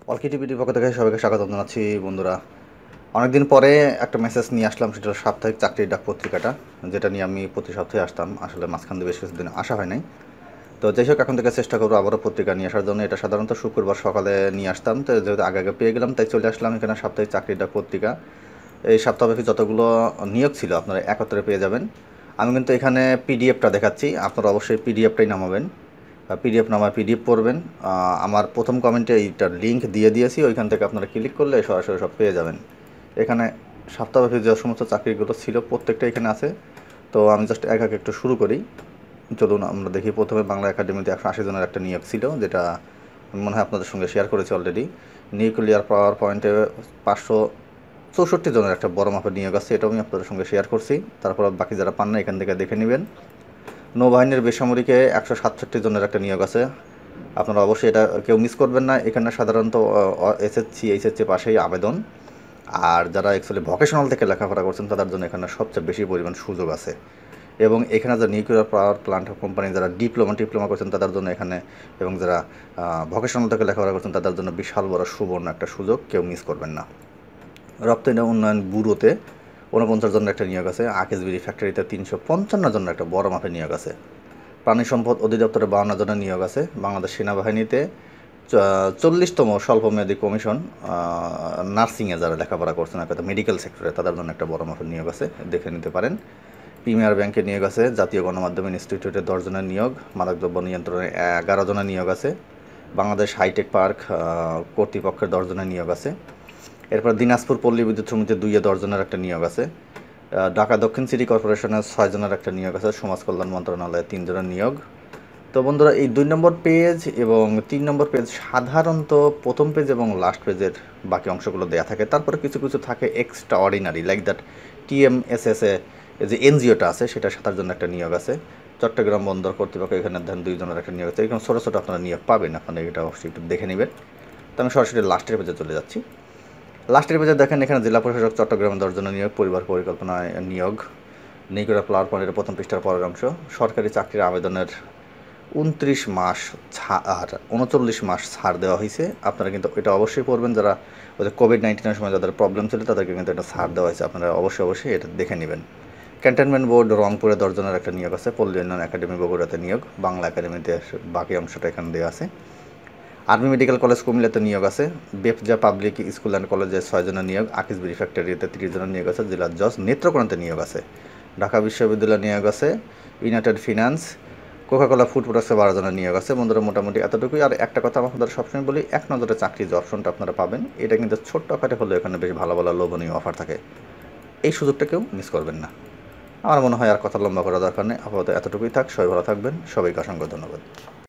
অলকি টিভিটির পক্ষ থেকে সবাইকে স্বাগত জানাচ্ছি বন্ধুরা। অনেকদিন পরে একটা মেসেজ নিয়ে আসলাম, সেটা সাপ্তাহিক চাকরির ডাক পত্রিকাটা, যেটা নিয়ে আমি প্রতি সপ্তাহে আসতাম। আসলে মাঝখান দিয়ে বেশ কিছুদিন আসা হয় নাই। তো যাই হোক, এখন থেকে চেষ্টা করবো আবারও পত্রিকা নিয়ে আসার জন্য। এটা সাধারণত শুক্রবার সকালে নিয়ে আসতাম, তো যেহেতু আগে আগে পেয়ে গেলাম তাই চলে আসলাম এখানে। সাপ্তাহিক চাকরির ডাক পত্রিকা এই সপ্তাহব্যাপী যতগুলো নিয়োগ ছিল আপনারা একত্রে পেয়ে যাবেন। আমি কিন্তু এখানে পিডিএফটা দেখাচ্ছি, আপনারা অবশ্যই পিডিএফটাই নামাবেন। পিডিএফ নামায় পিডিএফ পড়বেন। আমার প্রথম কমেন্টে এইটার লিঙ্ক দিয়ে দিয়েছি, ওইখান থেকে আপনারা ক্লিক করলে সরাসরি সব পেয়ে যাবেন। এখানে সপ্তাহব্যাপী যে সমস্ত চাকরিগুলো ছিল প্রত্যেকটা এখানে আছে। তো আমি জাস্ট এক এক একটু শুরু করি। চলুন আমরা দেখি। প্রথমে বাংলা একাডেমিতে 180 জনের একটা নিয়োগ ছিল, যেটা মনে হয় আপনাদের সঙ্গে শেয়ার করেছি অলরেডি। নিউক্লিয়ার পাওয়ার পয়েন্টে 564 জনের একটা বড় মাপের নিয়োগ আছে, এটাও আমি আপনাদের সঙ্গে শেয়ার করছি। তারপর বাকি যারা পান না এখান থেকে দেখে নেবেন। নৌবাহিনীর বেসামরিকে 167 জনের একটা নিয়োগ আছে, আপনারা অবশ্যই এটা কেউ মিস করবেন না। এখানে সাধারণত এসএসসি এইচএসসি পাশেই আবেদন। আর যারা অ্যাকচুয়ালি ভকেশনাল থেকে লেখাপড়া করছেন তাদের জন্য এখানে সবচেয়ে বেশি পরিমাণ সুযোগ আছে। এবং এখানে যারা নিউক্লিয়ার পাওয়ার প্লান্ট কোম্পানি যারা ডিপ্লোমা করছেন তাদের জন্য এখানে, এবং যারা ভকেশনাল থেকে লেখাপড়া করছেন তাদের জন্য বিশাল বড় সুবর্ণ একটা সুযোগ, কেউ মিস করবেন না। রপ্তানি উন্নয়ন ব্যুরোতে 49 জনের একটা নিয়োগ আছে। আকিজবিড়ি ফ্যাক্টরিতে 355 জনের একটা বড় মাপের নিয়োগ আছে। প্রাণী সম্পদ অধিদপ্তরে 52 জনের নিয়োগ আছে। বাংলাদেশ সেনাবাহিনীতে 40তম স্বল্পমেয়াদী কমিশন নার্সিংয়ে যারা লেখাপড়া করছেন একটা মেডিকেল সেক্টরে তাদের জন্য একটা বড় মাপের নিয়োগ আছে, দেখে নিতে পারেন। প্রিমিয়ার ব্যাংকে নিয়োগ আছে। জাতীয় গণমাধ্যম ইনস্টিটিউটে 10 জনের নিয়োগ। মাদকদ্রব্য নিয়ন্ত্রণে 11 জনের নিয়োগ আছে। বাংলাদেশ হাইটেক পার্ক কর্তৃপক্ষের 10 জনের নিয়োগ আছে। এরপর দিনাজপুর পল্লী বিদ্যুৎ সমিতি 2-10 জনের একটা নিয়োগ আছে। ঢাকা দক্ষিণ সিটি কর্পোরেশনের 6 জনের একটা নিয়োগ আছে। সমাজ কল্যাণ মন্ত্রণালয়ে 3 জনের নিয়োগ। তো বন্ধুরা, এই 2 নম্বর পেজ এবং 3 নম্বর পেজ সাধারণত প্রথম পেজ এবং লাস্ট পেজের বাকি অংশগুলো দেওয়া থাকে। তারপরে কিছু কিছু থাকে এক্সট্রা অর্ডিনারি, লাইক দ্যাট টিএমএসএসএ যে এনজিওটা আছে সেটা সাঁতার জন্য একটা নিয়োগ আছে। চট্টগ্রাম বন্দর কর্তৃপক্ষ এখানে ধরেন 2 জনের একটা নিয়োগ আছে। এরকম ছোটো ছোটো আপনারা নিয়োগ পাবেন, আপনারা এটা অবশ্যই একটু দেখে নেবেন। তো আমি সরাসরি লাস্টের পেজে চলে যাচ্ছি। লাস্টের পেজে দেখেন এখানে জেলা প্রশাসক চট্টগ্রাম 10 জনের নিয়োগ। পরিবার পরিকল্পনায় নিয়োগ। নিকরা প্লার পয়েন্টের প্রথম পৃষ্ঠার পরের অংশ। সরকারি চাকরির আবেদনের 29 মাস ছাড়, 39 মাস ছাড় দেওয়া হয়েছে। আপনারা কিন্তু এটা অবশ্যই পড়বেন, যারা ওই যে কোভিড-19 সময় যাদের প্রবলেম ছিল তাদেরকে কিন্তু এটা ছাড় দেওয়া হয়েছে, আপনারা অবশ্যই এটা দেখে নেবেন। ক্যান্টনমেন্ট বোর্ড রংপুরে 10 জনের একটা নিয়োগ আছে। পল্লী উন্নয়ন একাডেমি বগুড়াতে নিয়োগ। বাংলা একাডেমিতে বাকি অংশটা এখানে দেওয়া আছে। আর্মি মেডিকেল কলেজ কুমিল্লাতে নিয়োগ আছে। বেফজা পাবলিক স্কুল অ্যান্ড কলেজে 6 জনের নিয়োগ। আকিজবিড়ি ফ্যাক্টরিতে 30 জনের নিয়োগ আছে। জেলা জজ নেত্রকোনাতে নিয়োগ আছে। ঢাকা বিশ্ববিদ্যালয় নিয়োগ আছে। ইউনাইটেড ফিনান্স কোকাকোলা ফুড প্রোডাক্টসে 12 জনের নিয়োগ আছে। বন্ধুরা, মোটামুটি এতটুকুই। আর একটা কথা আপনাদের সবসময় বলি, এক নজরে চাকরি যে অপশনটা আপনারা পাবেন এটা কিন্তু ছোট্ট আকারে হলেও এখানে বেশ ভালো ভালো লোভনীয় অফার থাকে। এই সুযোগটা কেউ মিস করবেন না। আমার মনে হয় আর কথা লম্বা করা দরকার নেই, আপাতত এতটুকুই থাক। সবাই ভালো থাকবেন, সবাইকে অসংখ্য ধন্যবাদ।